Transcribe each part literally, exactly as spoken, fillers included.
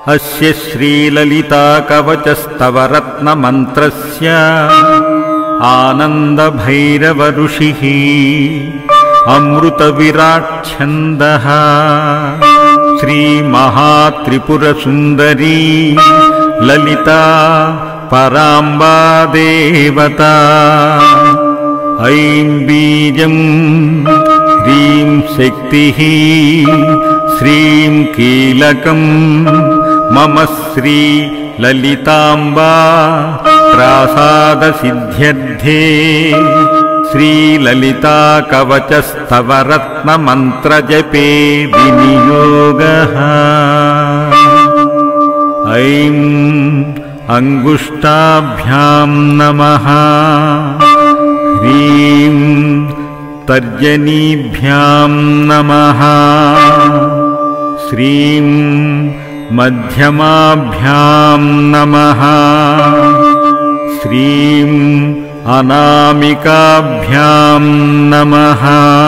अस्य श्रीललिता कवचस्तवरत्नमन्त्रस्य आनन्दभैरव ऋषिः अमृतविराट्छन्दः श्रीमहात्रिपुरसुन्दरी ललिता पराम्बा देवता। ऐं बीजं ह्रीं शक्तिः श्रीं कीलकं मम श्री ललिताम्बा प्रासादसिद्ध्यर्थे श्रीललिता कवचस्तवरत्नमन्त्रजपे विनियोगः। ऐं अंगुष्ठाभ्यां नमः, ह्रीं तर्जनीभ्यां नमः, श्रीं मध्यमाभ्यां नमः, श्रीं अनामिकाभ्यां नमः,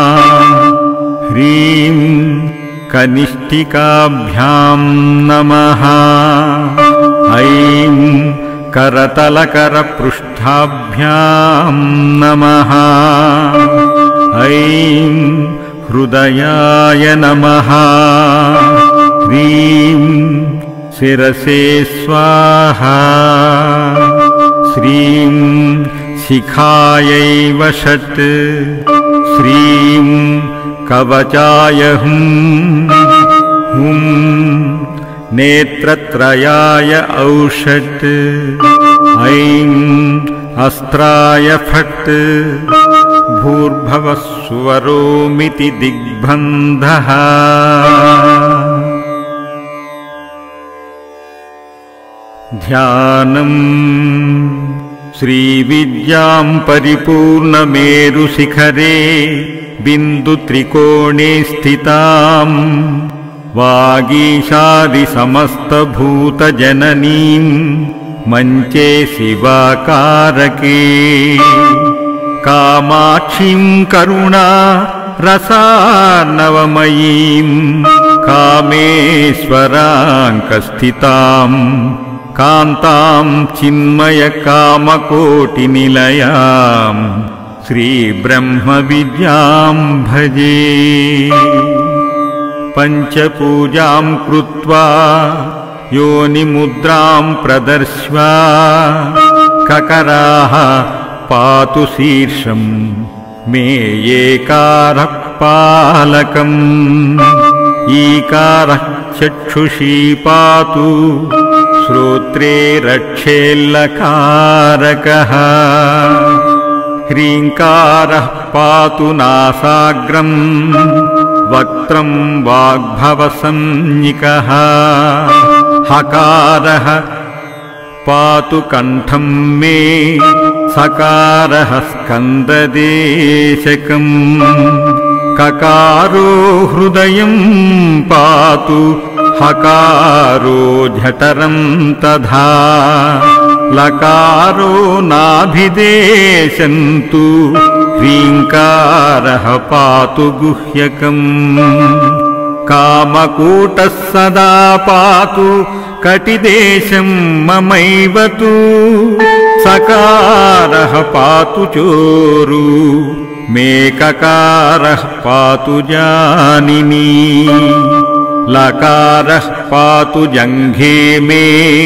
ह्रीं कनिष्ठिकाभ्यां नमः, ऐं करतलकरपृष्ठाभ्यां नमः, ऐं हृदयाय नमः, ह्रीं शिरसे स्वाहा, श्रीं शिखायै वषट्, श्रीं कवचाय हुं, हुं नेत्रत्रयाय औषट्, ऐं अस्त्राय फट्, भूर्भुवस्सुवरोमिति दिग्बन्धः। ध्यानम् श्रीविद्यां परिपूर्णमेरुशिखरे बिन्दुत्रिकोणे स्थितां वागीशादिसमस्तभूतजननीं मञ्चे शिवाकारके कामाक्षीं करुणा रसार्णवमयीं कामेश्वराङ्कस्थितां कान्तां चिन्मयकामकोटिनिलयां श्रीब्रह्मविद्यां भजे। पञ्चपूजां कृत्वा योनिमुद्रां प्रदर्श्य ककराः पातु शीर्षं मे एकारः पालकम्, ईकारः चक्षुषी पातु श्रोत्रे रक्षेल्लकारकः, ह्रीङ्कारः पातु नासाग्रं वक्त्रं वाग्भवसंज्ञिकः, हकारः पातु कण्ठं मे सकारः स्कन्ददेशकम्, ककारो हृदयं पातु हकारो जठरं तथा, लकारो नाभिदेशं तु ह्रीङ्कारः पातु गुह्यकम्, कामकूटः सदा पातु कटिदेशं ममैव तु, सकारः पातु चोरु मे ककारः पातु जानिनी, लकारः पातु जङ्घे मे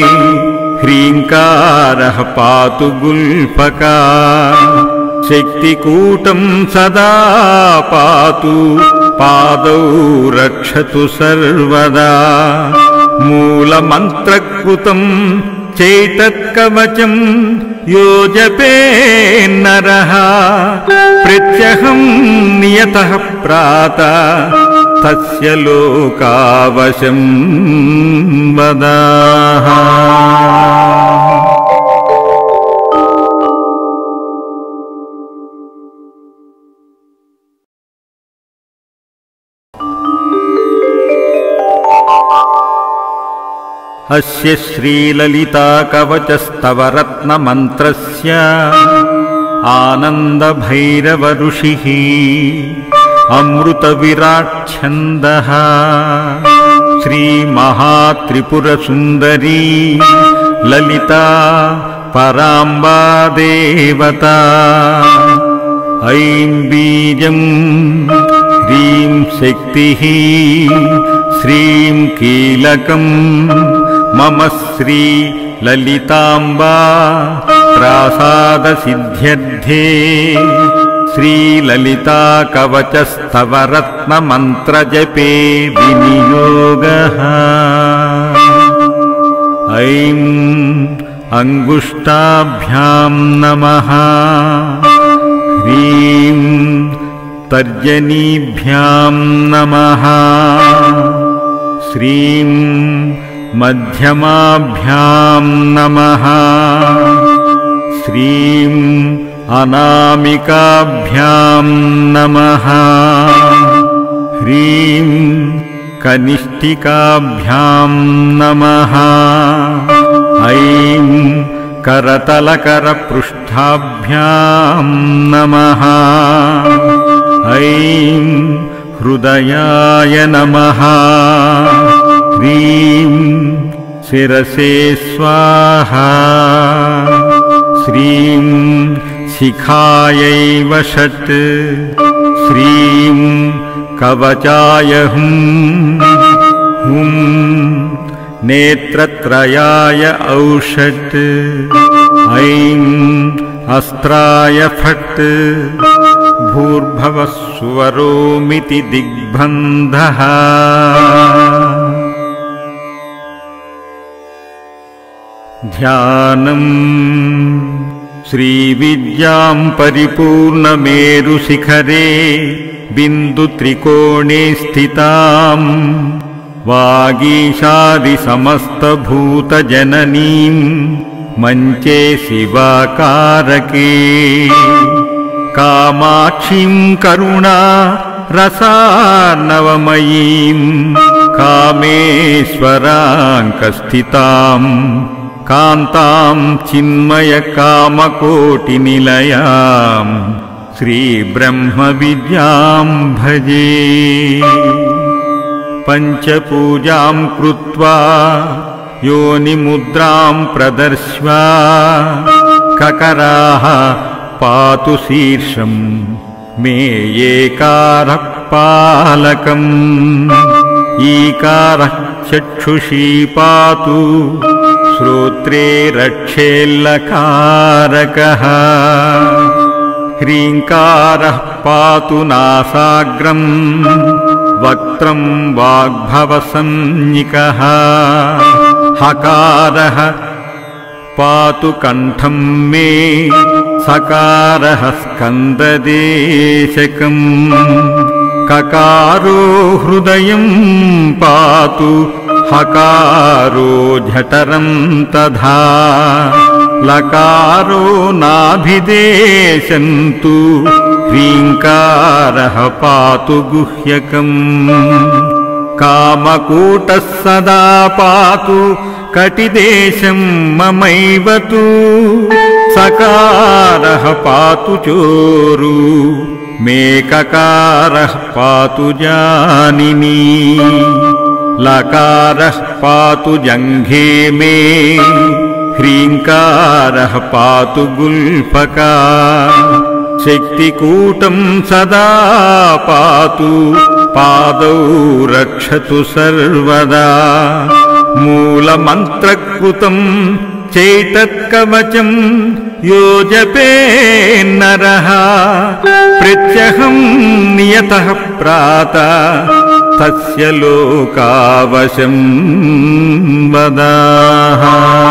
ह्रीङ्कारः पातु गुल्फका, शक्तिकूटं सदा पातु पादौ रक्षतु सर्वदा, मूलमन्त्रकृतं चैतत्कवचं यो जपेन्नरः प्रत्यहं नियतः प्रातः तस्य लोकावशं वदाः। अस्य श्रीललिता कवचस्तवरत्नमन्त्रस्य आनन्दभैरव ऋषिः अमृतविराट्छन्दः श्रीमहात्रिपुरसुन्दरी ललिता पराम्बा देवता ऐं बीजं ह्रीं शक्तिः श्रीं कीलकं मम श्री ललिताम्बा प्रासादसिद्ध्यर्थे श्रीललिता कवचस्तवरत्नमन्त्रजपे विनियोगः। ऐं अङ्गुष्ठाभ्यां नमः ह्रीं तर्जनीभ्यां नमः श्रीं मध्यमाभ्यां नमः श्रीं अनामिकाभ्यां नमः ह्रीं कनिष्ठिकाभ्यां नमः ऐं करतलकरपृष्ठाभ्यां नमः ऐं हृदयाय नमः ह्रीं शिरसे स्वाहा श्रीं शिखायै षट् श्रीं कवचाय हुं हुं नेत्रत्रयाय औषट् ऐं अस्त्राय फट् भूर्भुवस्सुवरोमिति दिग्बन्धः। ध्यानम् श्रीविद्यां परिपूर्णमेरुशिखरे बिन्दुत्रिकोणे स्थिताम् वागीशादिसमस्तभूतजननीं मञ्चे शिवाकारके कामाक्षीं करुणा रसार्णवमयीं कामेश्वराङ्कस्थितां कान्तां चिन्मयकामकोटिनिलयां श्रीब्रह्मविद्यां भजे। पञ्चपूजां कृत्वा योनिमुद्रां प्रदर्श्य ककराः पातु शीर्षं मे एकारः पालकम् ईकारः चक्षुषी पातु श्रोत्रे रक्षेल्लकारकः ह्रीङ्कारः पातु नासाग्रम् वक्त्रं वाग्भवसंज्ञिकः हकारः पातु कण्ठं मे सकारः स्कन्ददेशकम् ककारो हृदयं पातु हकारो जठरं तथा लकारो नाभिदेशन्तु ह्रीङ्कारः पातु गुह्यकम् कामकूटः सदा पातु कटिदेशं ममैव तु सकारः पातु चोरु मेककारः पातु जानिनी लकारः पातु जङ्घे मे ह्रीङ्कारः पातु गुल्फका शक्तिकूटं सदा पातु पादौ रक्षतु सर्वदा मूलमन्त्रकृतं चैतत्कवचं यो जपेन्नरः प्रत्यहं नियतः प्रातः तस्य लोकावशं वदाः।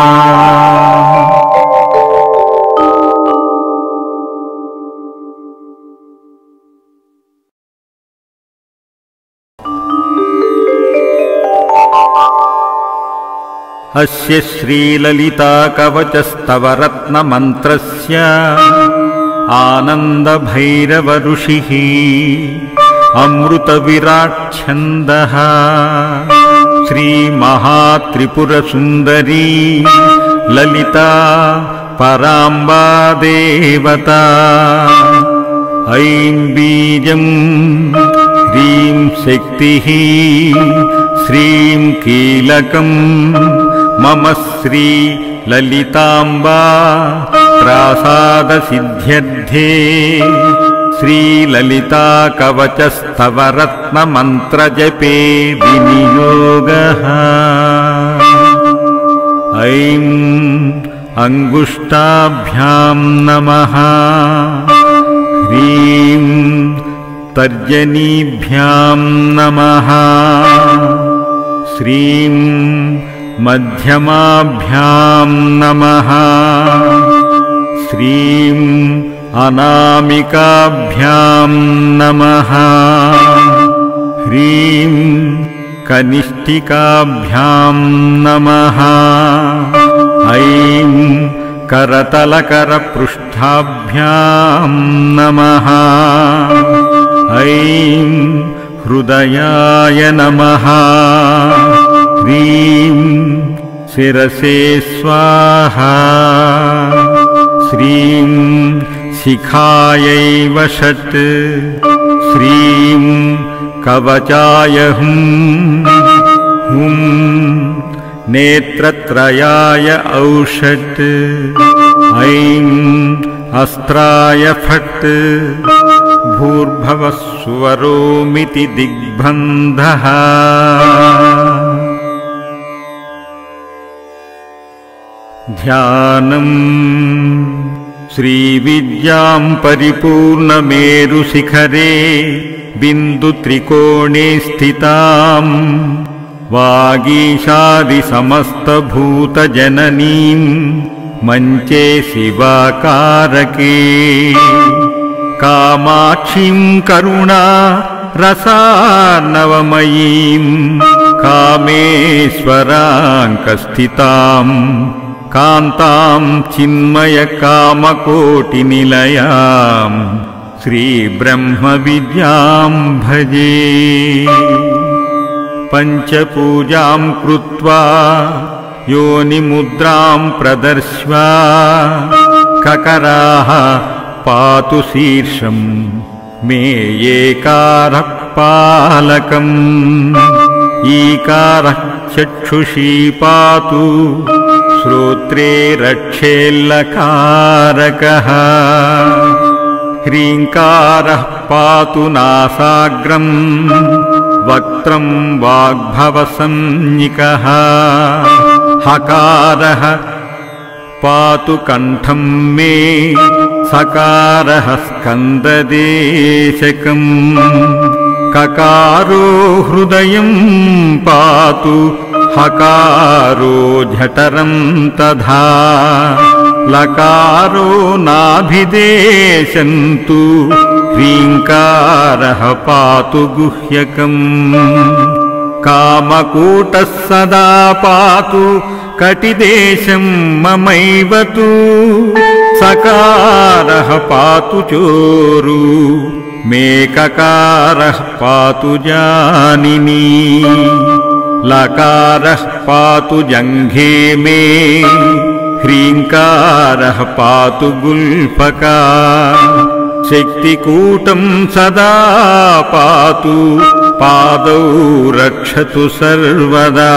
अस्य श्रीललिता कवचस्तवरत्नमन्त्रस्य आनन्दभैरवऋषिः अमृतविराट्छन्दः श्रीमहात्रिपुरसुन्दरी ललिता पराम्बा देवता ऐं बीजं श्रीं शक्तिः श्रीं कीलकम् मम श्री ललिताम्बा प्रासादसिद्ध्यर्थे श्रीललिता कवचस्तवरत्नमन्त्रजपे विनियोगः। ऐं अङ्गुष्ठाभ्यां नमः। ह्रीं तर्जनीभ्यां नमः। श्रीं मध्यमाभ्यां नमः। श्रीं अनामिकाभ्यां नमः। ह्रीं कनिष्ठिकाभ्यां नमः। ऐं करतलकरपृष्ठाभ्यां नमः। ऐं हृदयाय नमः। ह्रीं शिरसे स्वाहा। श्रीं शिखायै वषट्। श्रीं कवचाय हुं। हुं नेत्रत्रयाय औषट्। ऐं अस्त्राय फट्। भूर्भुवः स्वरोमिति दिग्बन्धः। ध्यानम् श्रीविद्यां परिपूर्णमेरुशिखरे बिन्दुत्रिकोणे स्थितां वागीशादिसमस्तभूतजननीं मञ्चे शिवाकारके कामाक्षीं करुणा रसार्णवमयीं कामेश्वराङ्कस्थितां कान्तां चिन्मयकामकोटिनिलयां श्रीब्रह्मविद्यां भजे। पञ्चपूजां कृत्वा योनिमुद्रां प्रदर्श्य ककराः पातु शीर्षं मे एकारः पालकम्। ईकारः चक्षुषी पातु श्रोत्रे रक्षेल्लकारकः। ह्रीङ्कारः पातु नासाग्रम् वक्त्रं वाग्भवसंज्ञिकः। हकारः पातु कण्ठं मे सकारः स्कन्ददेशकम्। ककारो हृदयं पातु हकारो झठरं तथा। लकारो नाभिदेशन्तु ह्रीङ्कारः पातु गुह्यकम्। कामकूटः सदा पातु कटिदेशं ममैव तु। सकारः पातु चोरु मे ककारः पातु जानिनी। लकारः पातु जङ्घे मे ह्रीङ्कारः पातु गुल्फका। शक्तिकूटं सदा पातु पादौ रक्षतु सर्वदा।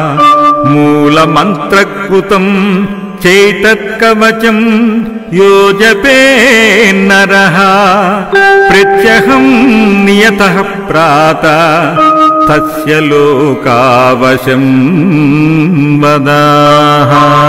मूलमन्त्रकृतं चैतत्कवचं यो जपेन्नरः प्रत्यहं नियतः प्रातः तस्य लोकावशं वदाः।